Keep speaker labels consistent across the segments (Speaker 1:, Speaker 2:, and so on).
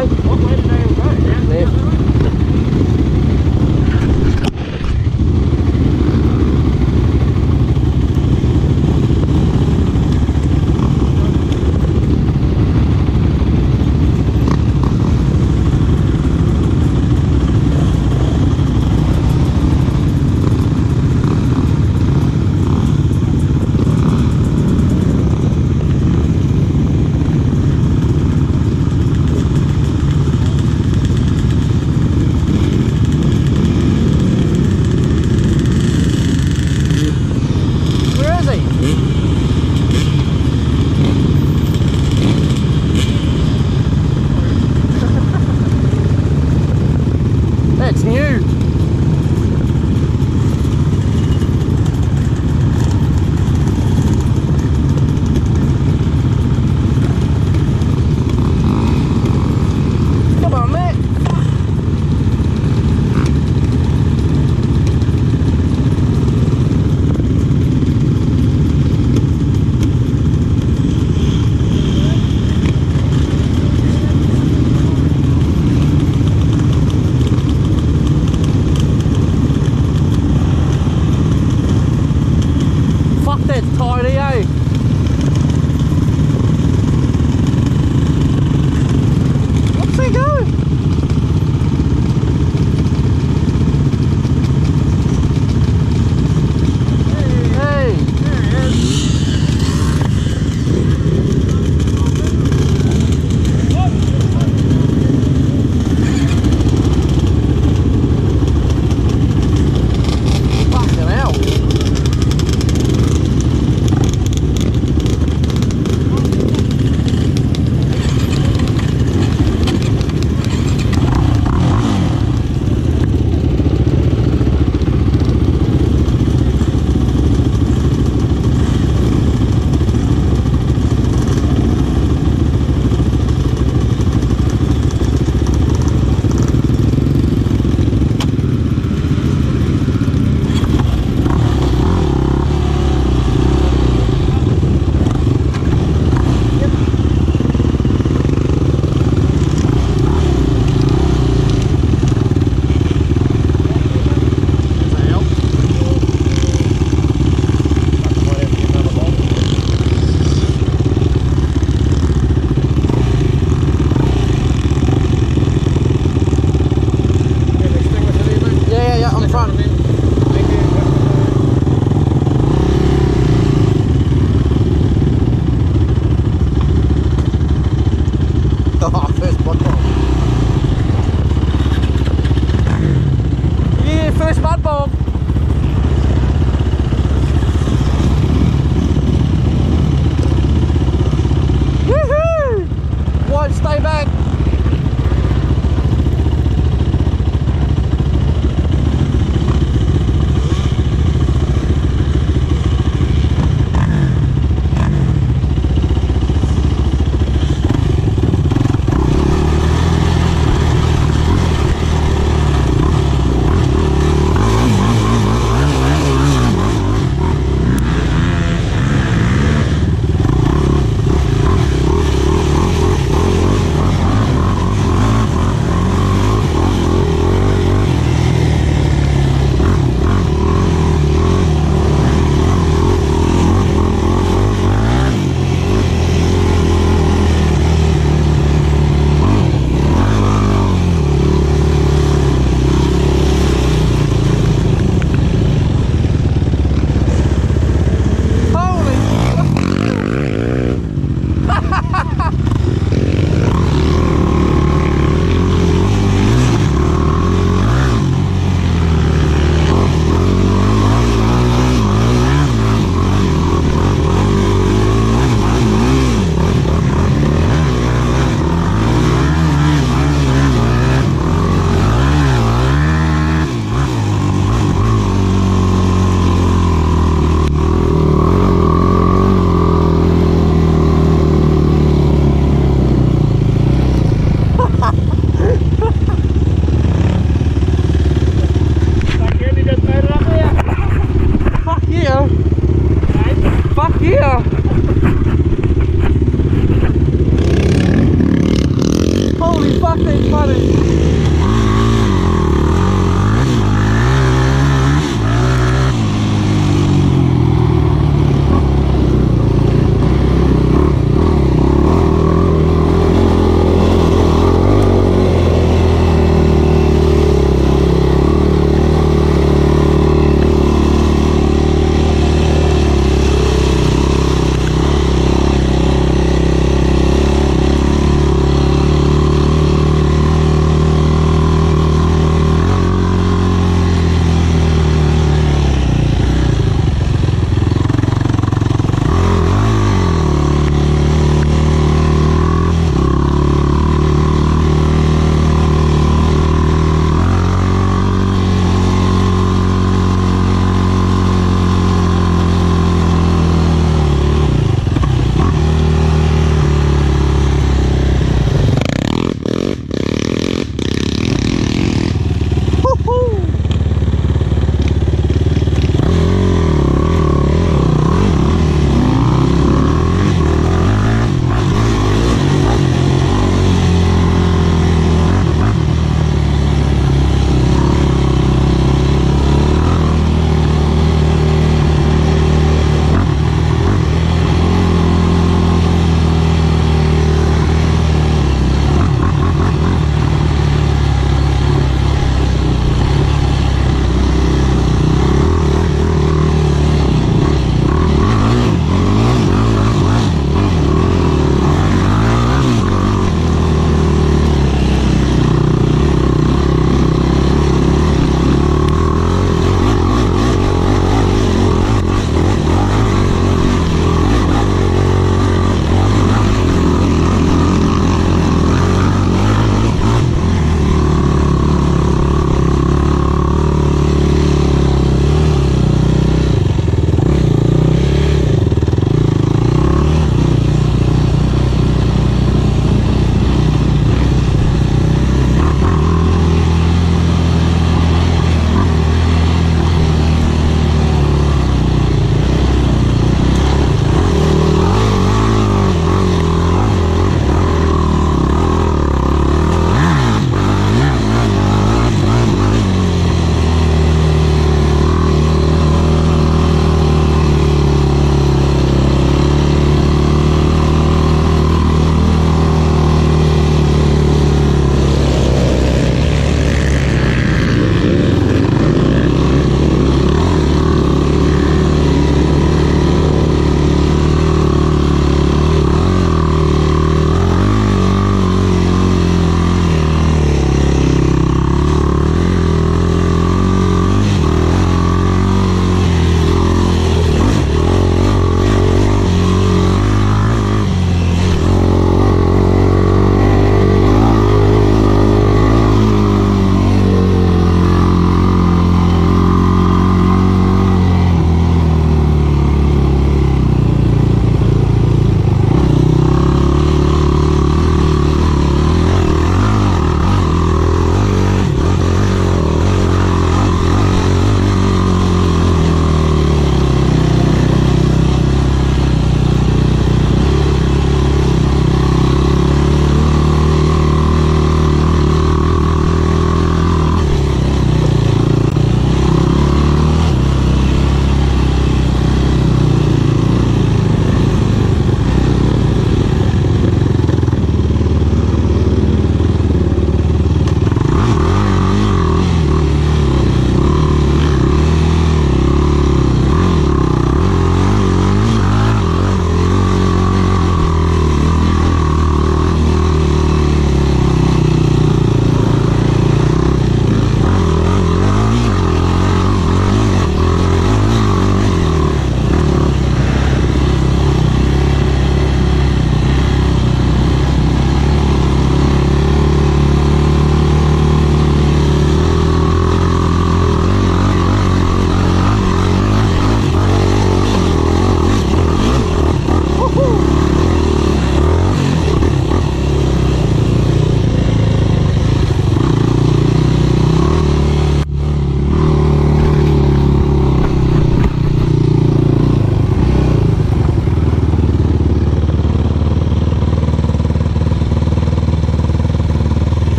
Speaker 1: Đấy. Nè.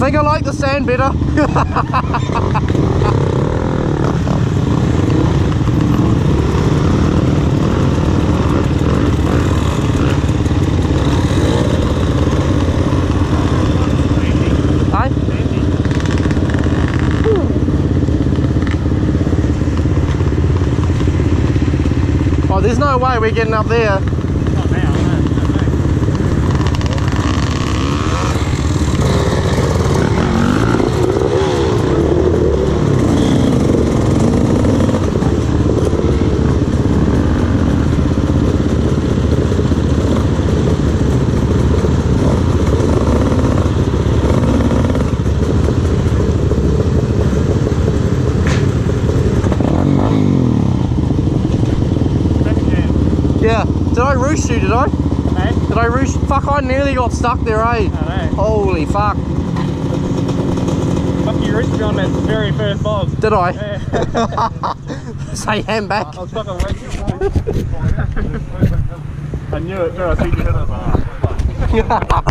Speaker 2: think I like the sand better. Oh, there's no way we're getting up there.
Speaker 1: Not now, no.
Speaker 2: Yeah. Did I roost you, did I?
Speaker 1: Hey?
Speaker 2: Did I roost? Fuck, I nearly got stuck there, eh?
Speaker 1: I know.
Speaker 2: Holy fuck.
Speaker 1: Fuck, you reached me on that very first bob.
Speaker 2: Did I?
Speaker 1: Yeah.
Speaker 2: Say hand back.
Speaker 1: I was fucking waiting. I knew it too, I think you hit it.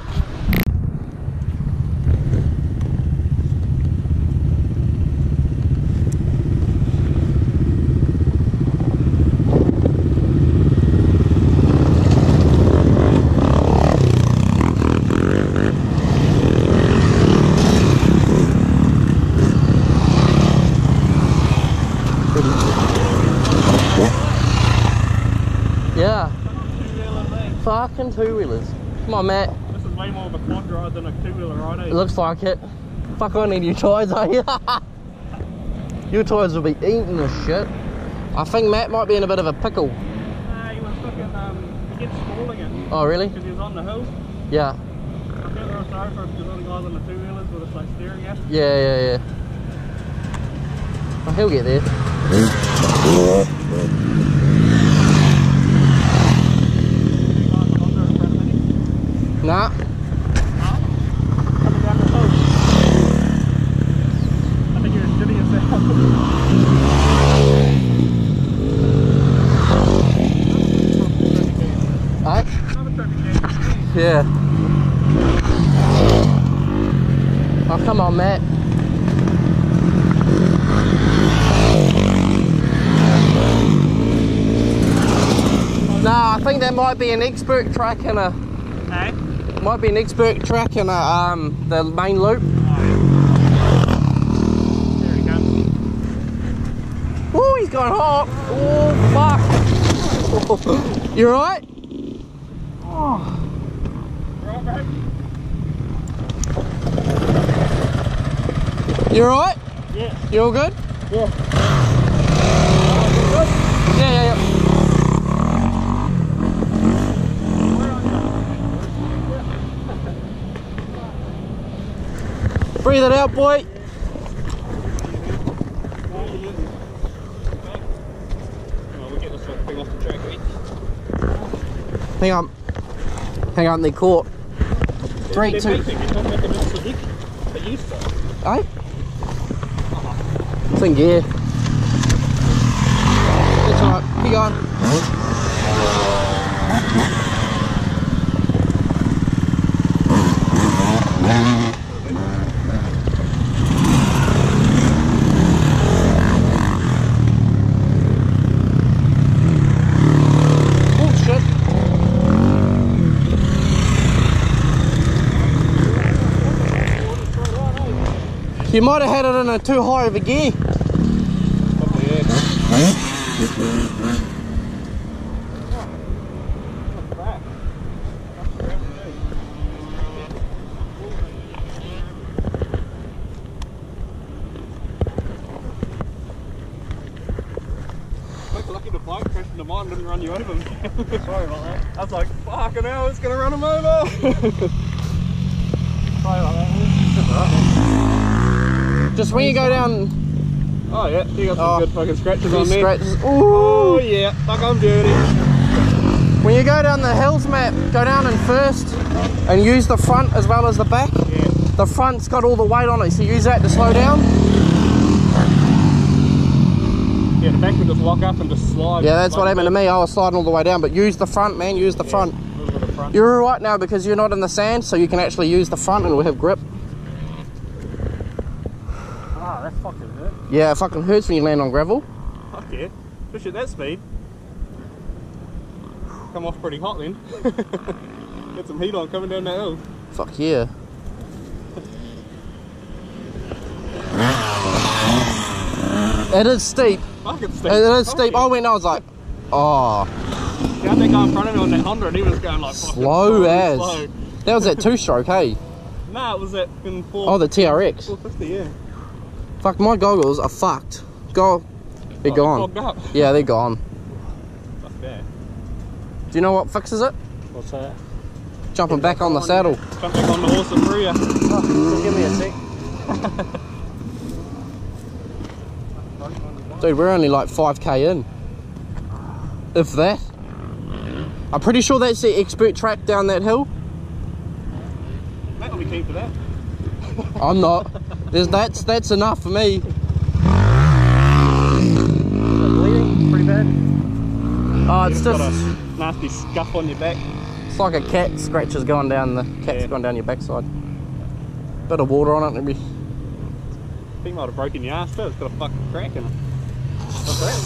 Speaker 2: Yeah. Fucking two-wheelers. Come on, Matt.
Speaker 1: This is way more of a quad ride than a two-wheeler ride, eh?
Speaker 2: It looks like it. Fuck, I need new tyres, eh? Your tyres will be eating this shit. I think Matt might be in a bit of a pickle.
Speaker 1: Nah, he was fucking, he kept stalling it.
Speaker 2: Oh, really?
Speaker 1: Because he was on the hill.
Speaker 2: Yeah.
Speaker 1: I feel they were sorry for the other guys on the two-wheelers with us like steering at.
Speaker 2: Yeah. Oh, he'll get there. Nah.
Speaker 1: Coming down the hill. I think he was shitting himself.
Speaker 2: Eh? Yeah. Oh, come on, Matt. Nah, I think that might be an expert track in a...
Speaker 1: Hey?
Speaker 2: Might be an expert track in a, the main loop.
Speaker 1: There he comes.
Speaker 2: Oh, he's going hot. Oh, fuck. You alright? Oh.
Speaker 1: Right, bro?
Speaker 2: You alright?
Speaker 1: Yeah.
Speaker 2: You all good?
Speaker 1: Yeah.
Speaker 2: Yeah. Breathe it out, boy.
Speaker 1: Well, we get this sort of thing off the track, eh?
Speaker 2: Hang on, they caught. 3, 2.
Speaker 1: You're talking about the Suzuki that used to.
Speaker 2: Eh? It's in gear. It's alright, keep going. Oh shit. You might have had it in a too high of a gear.
Speaker 1: Lucky the bike crashed into mine, didn't run you over. Sorry about that. I was like, fucking hell, it's gonna run him over. Sorry about that.
Speaker 2: Just when you go down...
Speaker 1: Oh yeah, you got some good fucking scratches on me.
Speaker 2: Scratches.
Speaker 1: Oh yeah, fuck, I'm dirty.
Speaker 2: When you go down the hills, Matt, go down in first and use the front as well as the back.
Speaker 1: Yeah.
Speaker 2: The front's got all the weight on it, so use that to slow down.
Speaker 1: Yeah, the back would just lock up and just slide.
Speaker 2: Yeah, that's what happened to me. I was sliding all the way down, but use the front, man, use the front.
Speaker 1: A little bit of front.
Speaker 2: You're all right now because you're not in the sand, so you can actually use the front and we'll have grip.
Speaker 1: that fucking hurt.
Speaker 2: Yeah, it fucking hurts when you land on gravel.
Speaker 1: Fuck yeah. Especially at that speed. Come off pretty hot then. Get some heat on coming down that hill.
Speaker 2: Fuck yeah. It is steep.
Speaker 1: Fuck, it's steep.
Speaker 2: It is steep. I went and I was like, oh.
Speaker 1: Yeah, that guy in front of me on that Honda and he was going like fucking
Speaker 2: Slow as.
Speaker 1: slow.
Speaker 2: That was that 2-stroke, hey?
Speaker 1: Nah, it was that fucking 4...
Speaker 2: Oh, the TRX.
Speaker 1: 450, yeah.
Speaker 2: Fuck, my goggles are fucked. They're gone.
Speaker 1: Fogged up.
Speaker 2: Yeah, they're gone.
Speaker 1: Fuck that.
Speaker 2: Do you know what fixes it?
Speaker 1: What's that?
Speaker 2: Jumping back on the saddle.
Speaker 1: Jump back on the horse and free ya.
Speaker 2: Oh, give me a sec. Dude, we're only like 5k in. If that. I'm pretty sure that's the expert track down that hill.
Speaker 1: Matt will be keen for that.
Speaker 2: I'm not. That's enough for me.
Speaker 1: Bleeding pretty bad.
Speaker 2: Oh, it's
Speaker 1: Got
Speaker 2: just
Speaker 1: a nasty scuff on your back.
Speaker 2: it's like a cat scratches going down going down your backside. Bit of water on it, maybe.
Speaker 1: I think might have broken your ass too. It's got a fucking crack in it. What's that?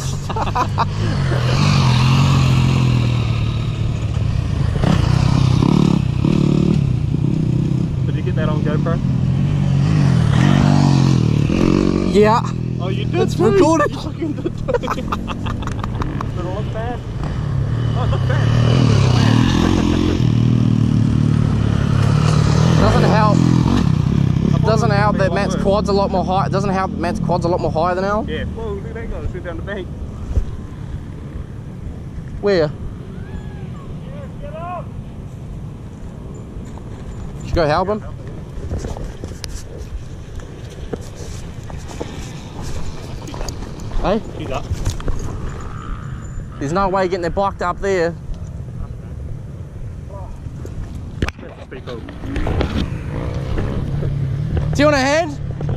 Speaker 1: Did you get that on GoPro?
Speaker 2: Yeah.
Speaker 1: Oh, you did.
Speaker 2: It's
Speaker 1: too.
Speaker 2: recorded.
Speaker 1: You fucking did. Did it look bad? Oh, it looked bad.
Speaker 2: Doesn't help that Matt's quad's a lot more high. Doesn't help that Matt's quad's a lot more higher than ours.
Speaker 1: Yeah. Whoa, look at that guy. Let's get down the bank.
Speaker 2: Where?
Speaker 1: Get up.
Speaker 2: Should you go help him? Hey?
Speaker 1: He's up.
Speaker 2: There's no way getting their bike up there.
Speaker 1: That's pretty cool.
Speaker 2: Do you want a hand?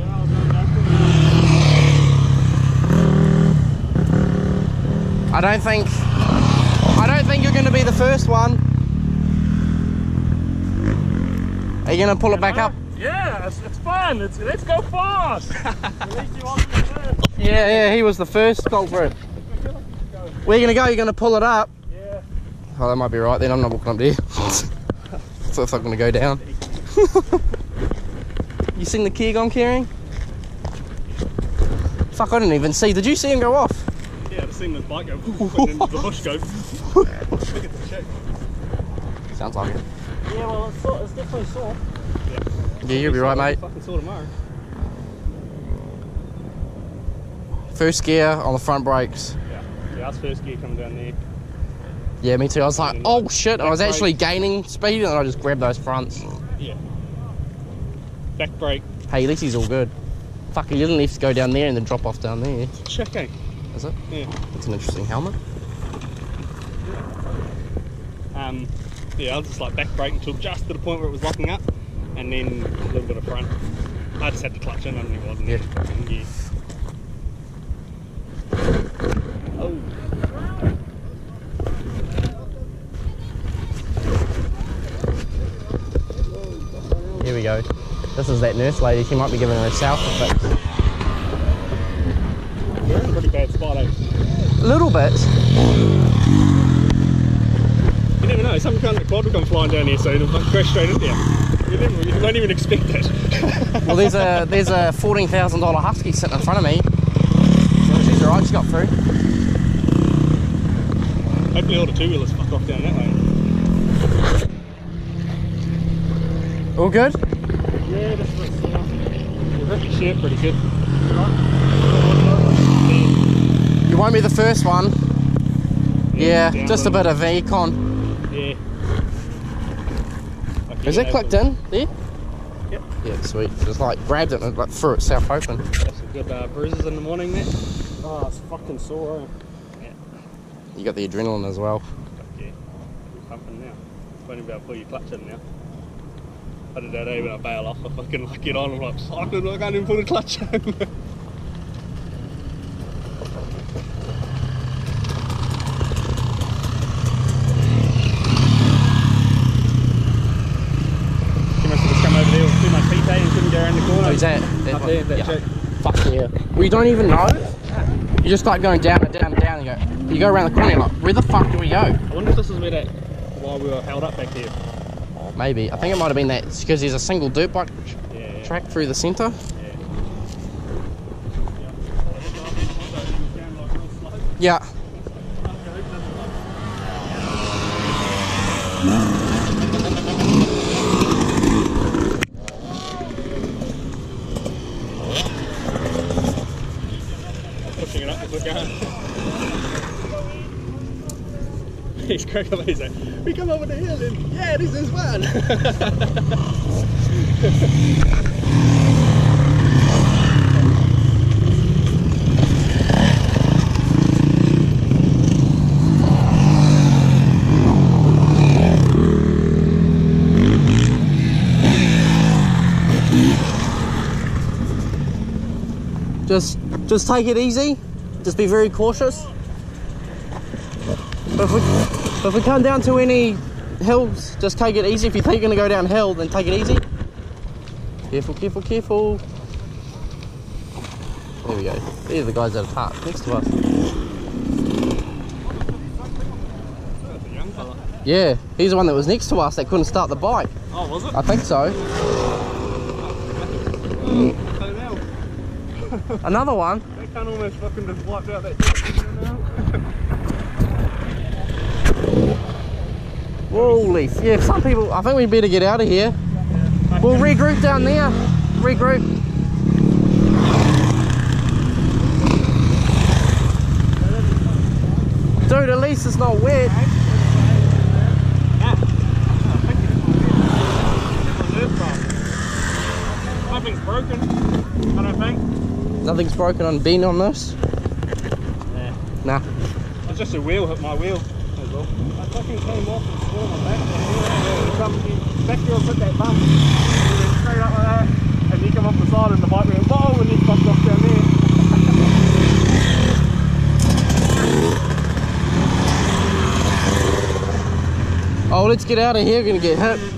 Speaker 2: I don't think you're going to be the first one. Are you going to pull it back up?
Speaker 1: Yeah, it's fun. Let's go fast. At least you wasn't the first.
Speaker 2: Yeah, he was the first culprit. Where are you going to go? You're going to pull it up?
Speaker 1: Yeah.
Speaker 2: Oh, that might be right then. I'm not walking up there. So if I'm going to go down. You seen the keg I'm carrying? Fuck, I didn't even see. Did you see him go off?
Speaker 1: Yeah, I've seen the bike go and then the bush go. Look at the chick.
Speaker 2: Sounds like it.
Speaker 1: Yeah, well, it's definitely sore.
Speaker 2: Yeah, you'll be right, mate.
Speaker 1: Fucking sore tomorrow.
Speaker 2: First gear on the front brakes.
Speaker 1: Yeah, that's first gear coming down there.
Speaker 2: Yeah, me too. I was like, oh shit. I was actually gaining speed and I just grabbed those fronts.
Speaker 1: Yeah. Back brake.
Speaker 2: Hey, at least he's all good. Fuck, he didn't have to go down there and then drop off down there.
Speaker 1: Check, eh?
Speaker 2: Is it?
Speaker 1: Yeah.
Speaker 2: That's an interesting helmet.
Speaker 1: Yeah, I was just like back brake until just to the point where it was locking up, and then a little bit of front. I just had to clutch in and he wasn't.
Speaker 2: Yeah.
Speaker 1: Yeah. Oh.
Speaker 2: Here we go. This is that nurse lady. She might be giving herself a fix.
Speaker 1: You're in a pretty bad spot, eh?
Speaker 2: A little bit.
Speaker 1: You never know, some kind of quad will come flying down here soon and crash straight into you. You don't even expect that.
Speaker 2: Well, there's a $14,000 Husky sitting in front of me. So she's alright, she got through.
Speaker 1: Hopefully all the two-wheelers fuck off down that way.
Speaker 2: All good?
Speaker 1: Yeah, that's what it's You've hit your shirt pretty good.
Speaker 2: You won't be the first one. Yeah,
Speaker 1: down
Speaker 2: just a bit of econ.
Speaker 1: Yeah.
Speaker 2: Is it clicked in there?
Speaker 1: Yep.
Speaker 2: Yeah, sweet. Just like grabbed it and like threw itself open.
Speaker 1: Got some good bruises in the morning there. Oh, it's fucking sore, eh? Yeah.
Speaker 2: You got the adrenaline as well.
Speaker 1: Yeah. I'm pumping now. It's only about to pull your clutch in now. I did that day when I bail off, I fucking like get on, I'm like, fuck it, I can't even pull the clutch in. She must have just come over there with too much heat, eh, and couldn't go around the corner.
Speaker 2: Oh, is that?
Speaker 1: Up there, that
Speaker 2: yeah.
Speaker 1: chick.
Speaker 2: Fuck yeah. Yeah. Well, you don't even know. You just start going down and down and down and you go around the corner, you're like, where the fuck do we go?
Speaker 1: I wonder if this is where that, while we were held up back here.
Speaker 2: Maybe. I think it might have been that, because there's a single dirt bike track through the centre. Yeah.
Speaker 1: Pushing it up as we're going. He's cracking up, he's like, we come over the hill and yeah, this is fun.
Speaker 2: Just take it easy. Just be very cautious. But if we come down to any hills, just take it easy. If you think you're going to go downhill, then take it easy. Careful, careful, careful. There we go. These are the guys that are parked next to us.
Speaker 1: That's a young fella.
Speaker 2: Yeah, he's the one that was next to us that couldn't start the bike.
Speaker 1: Oh, was it?
Speaker 2: I think so. Another one.
Speaker 1: They can't almost fucking just wiped out that shit now.
Speaker 2: Holy, yeah, some people, I think we better get out of here. Yeah. We'll regroup down there. Regroup. Dude, at least it's not wet.
Speaker 1: Nothing's broken, I don't think.
Speaker 2: Nothing's broken on being on this? Nah.
Speaker 1: It's just a wheel hit my wheel. That's all. I fucking came off and swore my back. Back wheel hit that bump. And then straight up like that. And you come off the side and the bike went, whoa, and you fucked off down there.
Speaker 2: Oh, let's get out of here. We're gonna get hit.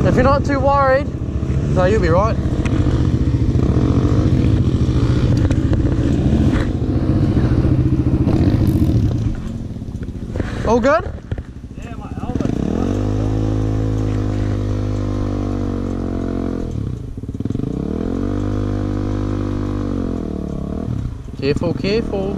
Speaker 2: If you're not too worried, no, you'll be right. All good?
Speaker 1: Yeah, my elbow.
Speaker 2: Careful, careful.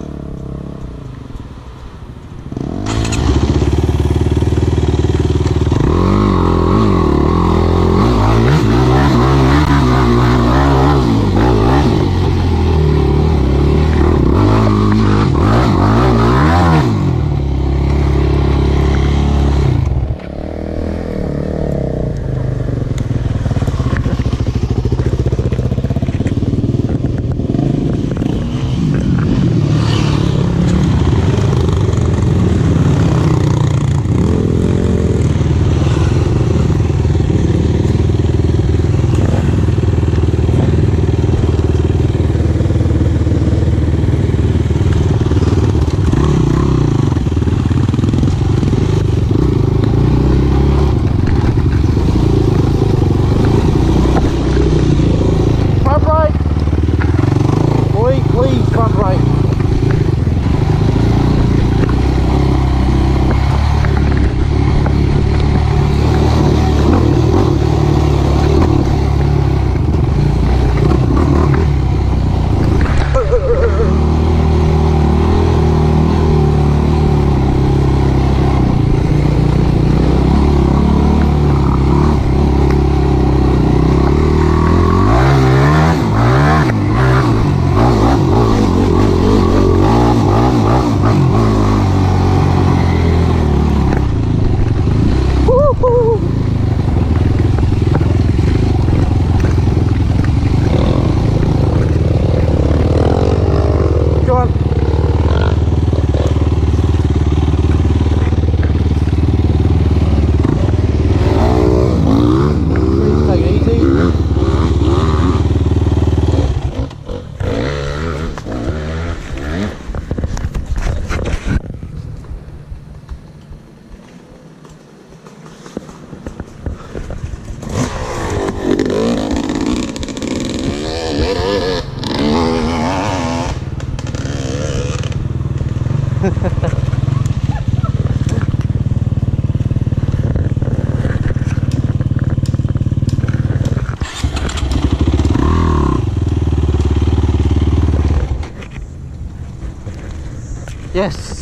Speaker 2: Yes.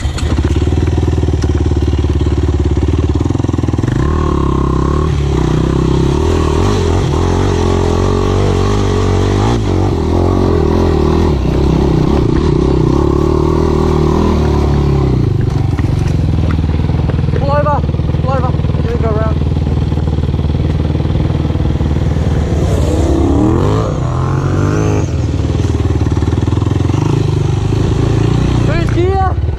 Speaker 2: Pull over. Pull over. Here we go round. First gear.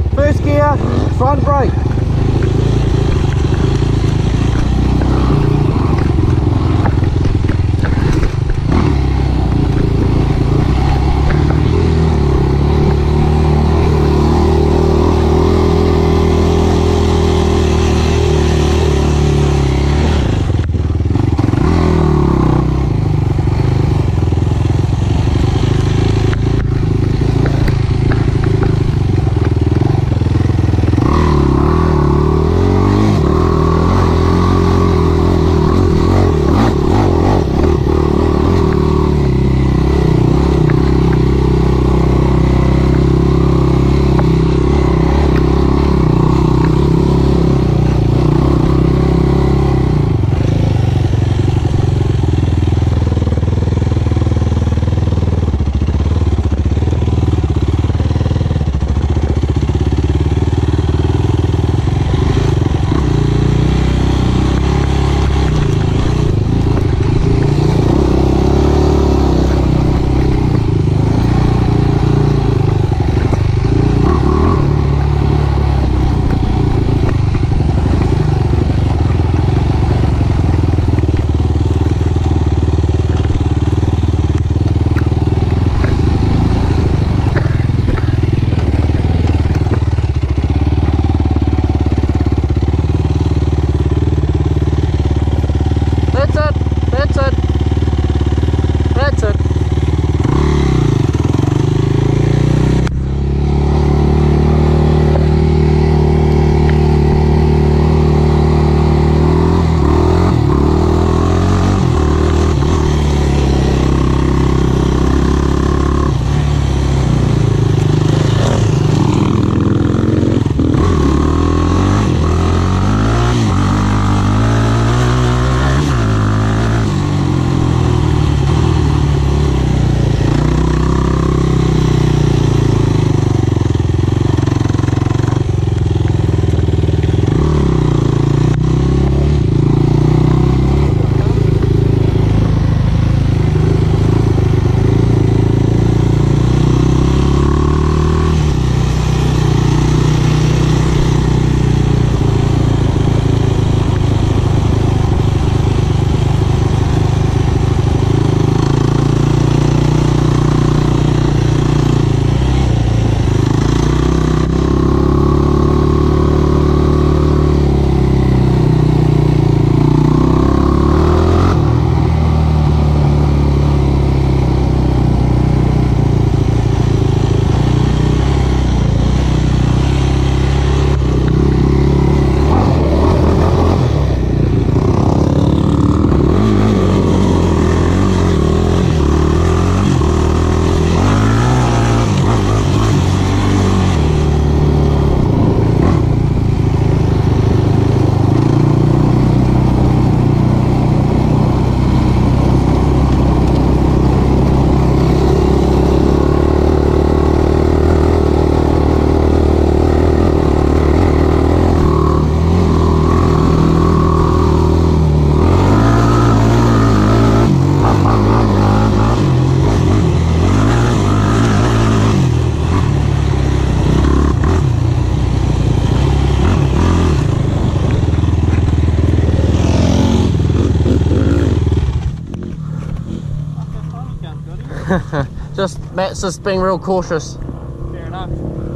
Speaker 2: Just Matt's just being real cautious.
Speaker 1: Fair enough.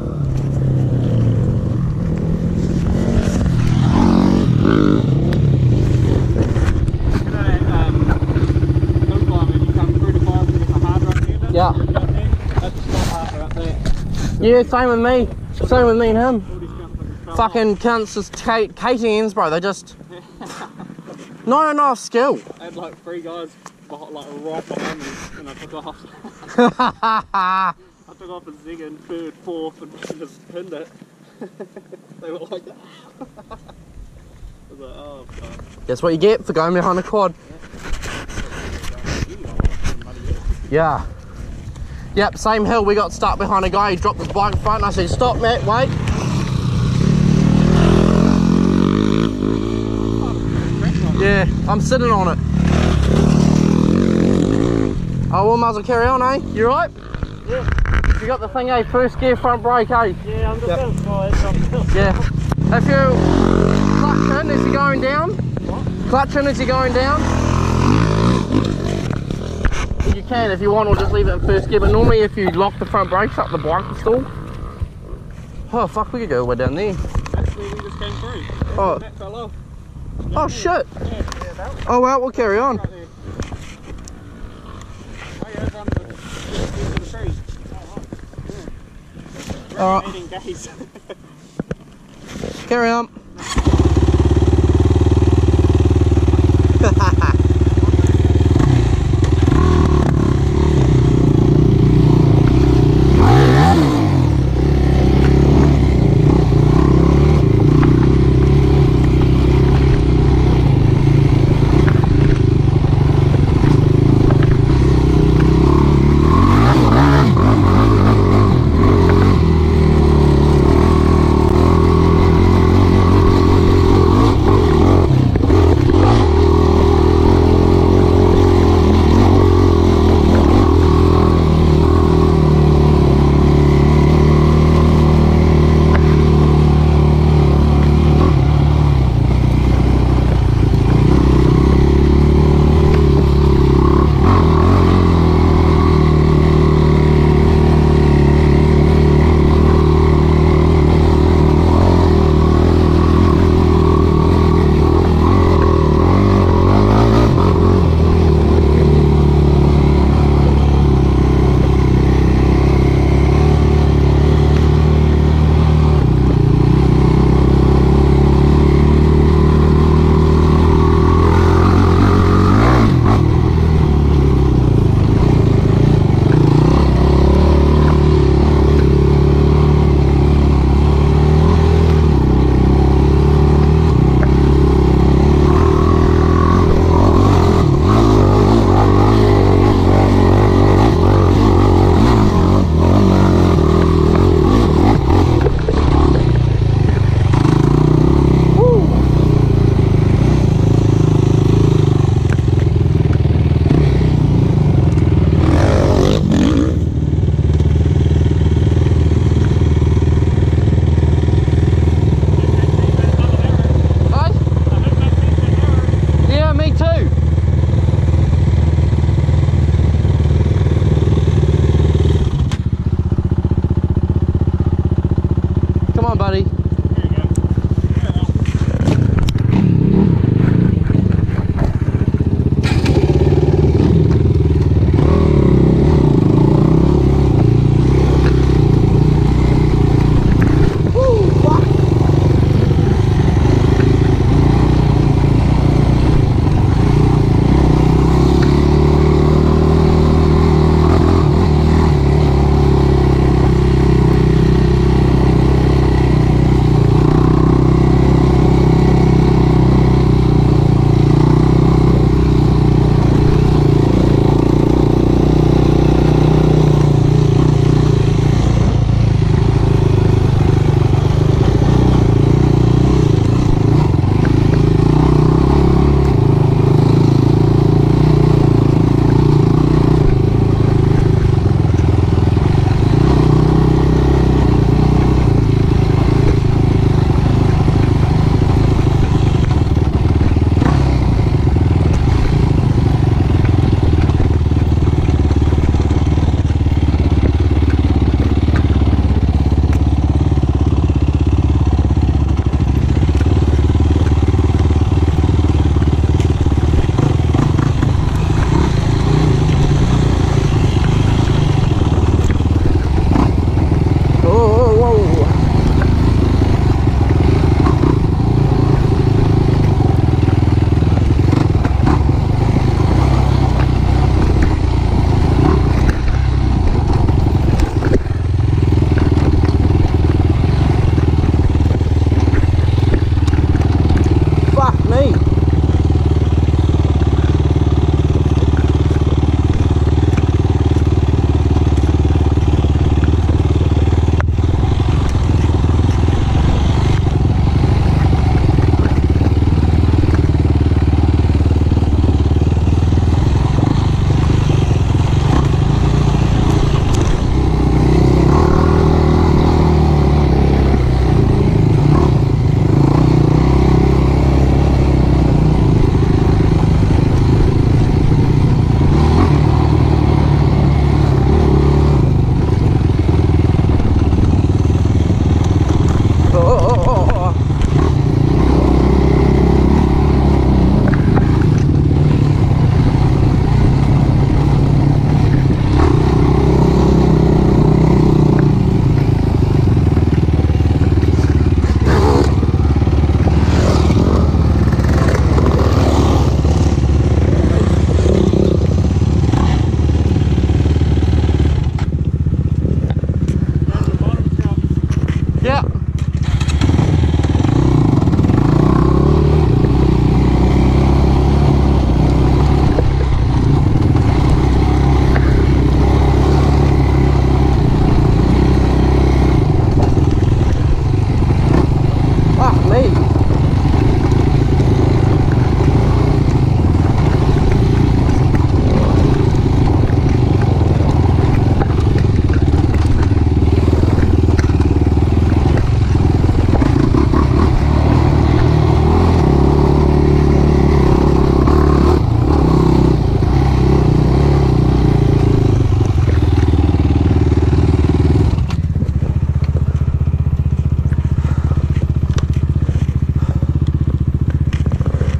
Speaker 2: Yeah. Yeah, same with me. Same with me and him. Fucking cunts, just KTNs, bro. They just not enough skill.
Speaker 1: I had like 3 guys like right behind me and I took off. I took off a zig in 3rd, 4th and just pinned it. They were like that. I was like, oh god.
Speaker 2: That's what you get for going behind the quad. Yeah. Yep, same hill. We got stuck behind a guy. He dropped his bike in front and I said, stop, Matt, wait. Yeah, I'm sitting on it. Oh, well, might as well carry on, eh? You right?
Speaker 1: Yeah.
Speaker 2: You got the thing, eh? First gear, front brake, eh?
Speaker 1: Yeah, I'm just going to try it.
Speaker 2: Yeah. If you clutch in as you're going down, what? Clutch in as you're going down. You can if you want, or just leave it in first gear. But normally, if you lock the front brakes up, the bike will stall. Oh fuck, we could go way down there.
Speaker 1: Actually, we just came through.
Speaker 2: Oh.
Speaker 1: That fell off.
Speaker 2: Oh shit.
Speaker 1: Yeah,
Speaker 2: oh well, we'll carry on.
Speaker 1: Right there. Oh yeah, down to the tree.
Speaker 2: Alright. Carry on.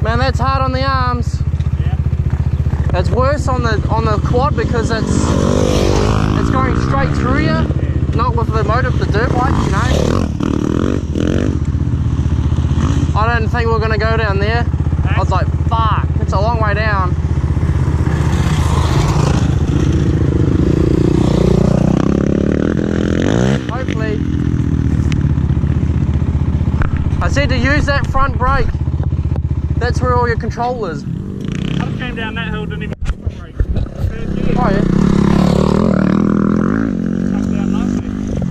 Speaker 2: Man, that's hard on the arms.
Speaker 1: Yeah.
Speaker 2: It's worse on the quad because it's going straight through you, not with the motor of the dirt bike, you know. I didn't think we were gonna go down there. I was like, fuck, it's a long way down. Hopefully. I said to use that front brake. That's where all your control is.
Speaker 1: I just came down that hill, didn't even brake.
Speaker 2: Oh yeah.
Speaker 1: Come down nicely.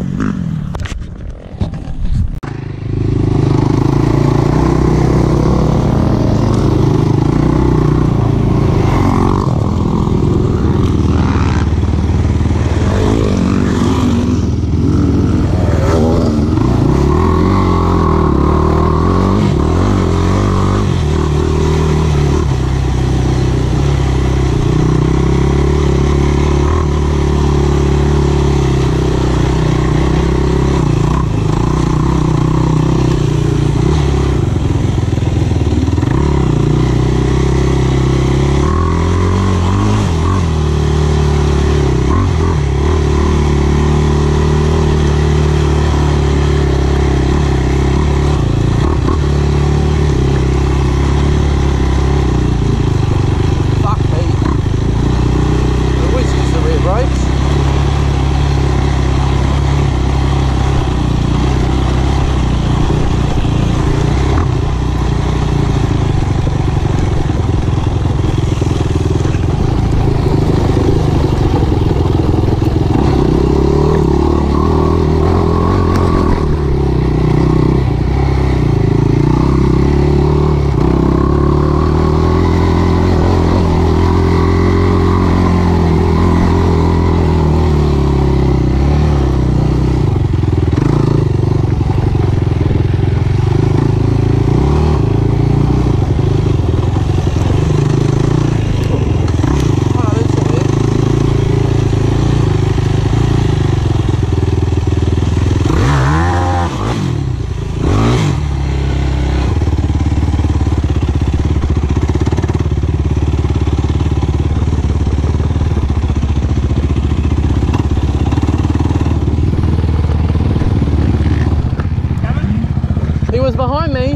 Speaker 2: He was behind me.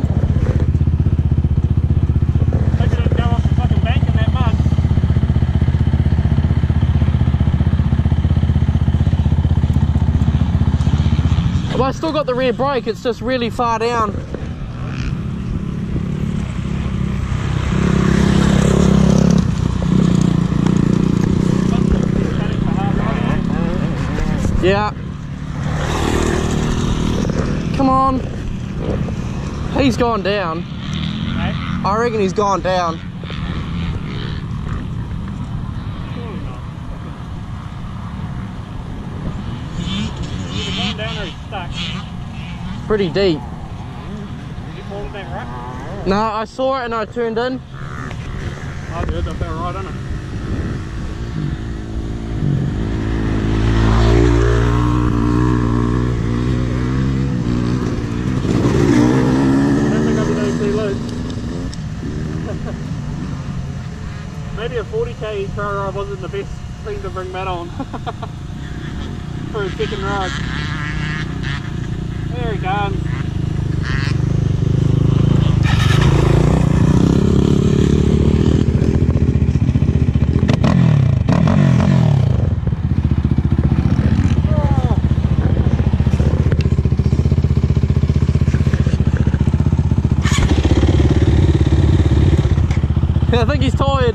Speaker 1: Hope you didn't go off the fucking bank in that mud.
Speaker 2: Well, I still got the rear brake, it's just really far down. Yeah. Come on. He's gone down.
Speaker 1: Hey?
Speaker 2: I reckon he's gone down.
Speaker 1: Either going down or he's stuck.
Speaker 2: Pretty deep.
Speaker 1: Did you fall in that rut?
Speaker 2: No, I saw it and I turned in.
Speaker 1: I did, I fell right on it. Maybe a 40k car ride wasn't the best thing to bring Matt on for a second ride. There he goes.
Speaker 2: I think he's tired.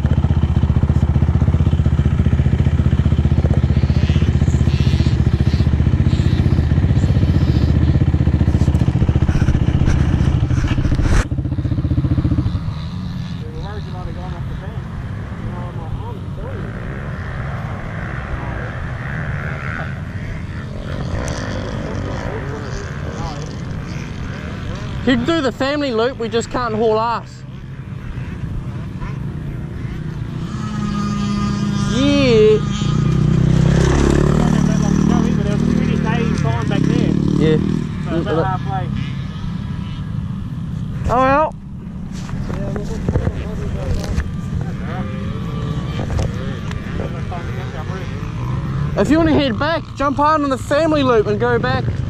Speaker 2: You can do the family loop, we just can't haul ass. Yeah. Yeah.
Speaker 1: So about halfway.
Speaker 2: Oh well.
Speaker 1: Yeah,
Speaker 2: If you want to head back, jump on the family loop and go back.